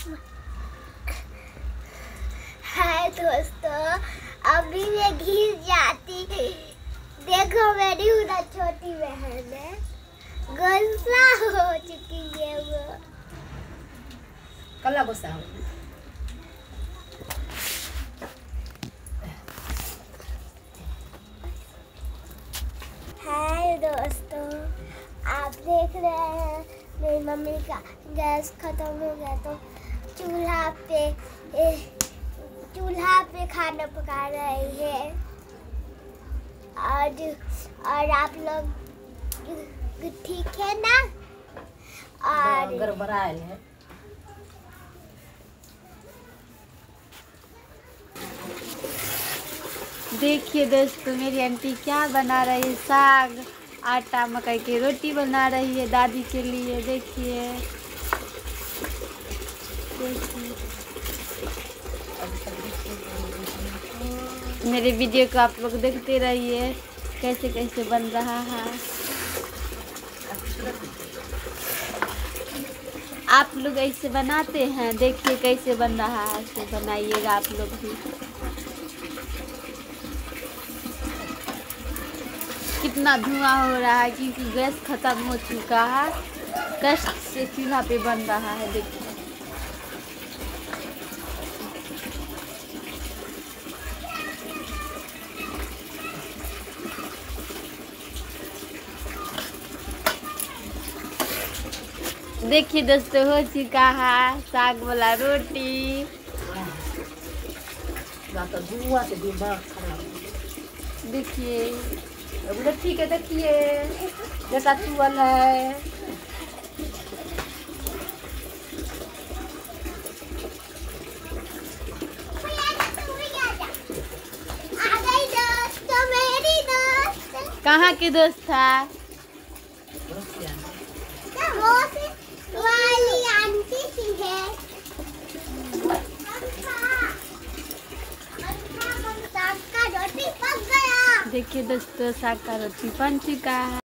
हाय दोस्तों, अभी मैं घिस जाती। देखो मेरी उधर छोटी बहन है, गुस्सा हो चुकी है वो। कल्ला गुस्सा हो। हाय दोस्तों, आप देख रहे हैं मेरी मम्मी का गैस खत्म हो गया तो चूल्हा पे खाना पका रही है। और आप लोग ठीक है ना? और गड़बड़ायल है। देखिए दोस्तों, मेरी आंटी क्या बना रही है। साग, आटा, मकई की रोटी बना रही है दादी के लिए। देखिए मेरे वीडियो को आप लोग देखते रहिए कैसे कैसे बन रहा है। आप लोग ऐसे बनाते हैं, देखिए कैसे बन रहा है, ऐसे बनाइएगा आप लोग भी। कितना धुआं हो रहा है क्योंकि गैस खत्म हो चुका है। कष्ट से चूल्हा पे बन रहा है। देखिए देखिए दोस्तों, हो चुका है साग वाला रोटी। धुआं से दिमाग खराब। देखिए ठीक है, देखिए जैसा चुअल है। कहाँ की दोस्त था? वाली आंटी की है। साग का रोटी पक गया। देखिए दोस्तों, साग का रोटी बन चुका है।